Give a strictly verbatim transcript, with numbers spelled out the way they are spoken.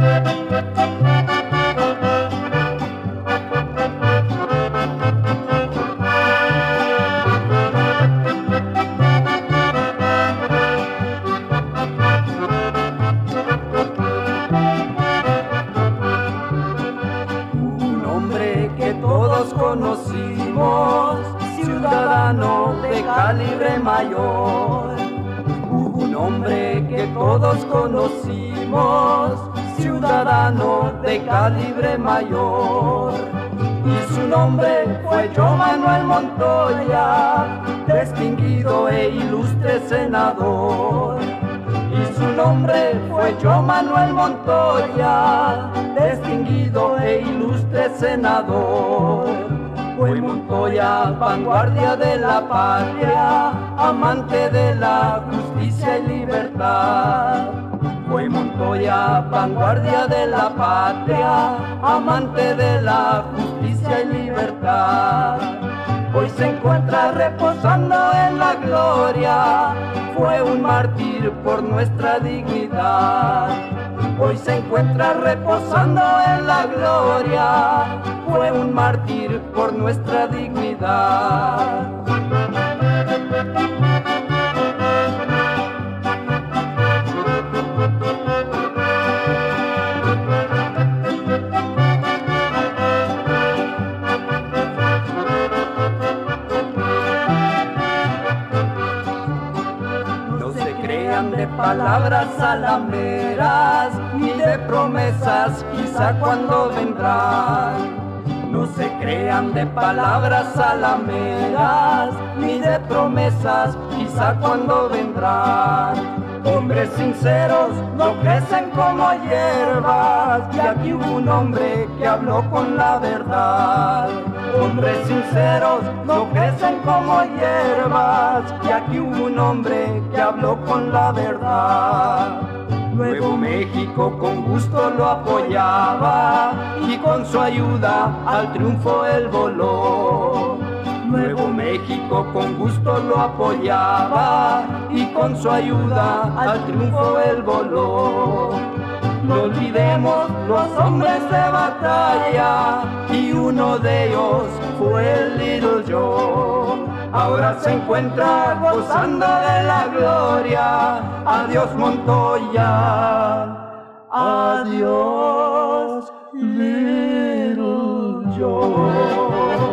Conocimos, ciudadano de calibre mayor. Hubo un hombre que todos conocimos, ciudadano de calibre mayor. Y su nombre fue João Manuel Montoya, distinguido e ilustre senador. Y su nombre fue João Manuel Montoya, distinguido e ilustre senador. Fue Montoya, vanguardia de la patria, amante de la justicia y libertad. Fue Montoya, vanguardia de la patria, amante de la justicia y libertad. Hoy se encuentra reposando en la gloria, fue un mártir por nuestra dignidad. Hoy se encuentra reposando en la gloria, fue un mártir por nuestra dignidad. De palabras salameras ni de promesas quizá cuando vendrán. No se crean de palabras salameras ni de promesas quizá cuando vendrán. Hombres sinceros no crecen como hierbas, y aquí hubo un hombre que habló con la verdad. Hombres sinceros no crecen como hierbas, y aquí hubo un hombre que habló con la verdad. Nuevo México con gusto lo apoyaba, y con su ayuda al triunfo él voló. Nuevo México con gusto lo apoyaba, y con su ayuda al triunfo él voló. No olvidemos los hombres de batalla, y uno de ellos fue el Little Joe. Ahora se encuentra gozando de la gloria. Adiós Montoya, adiós Little Joe.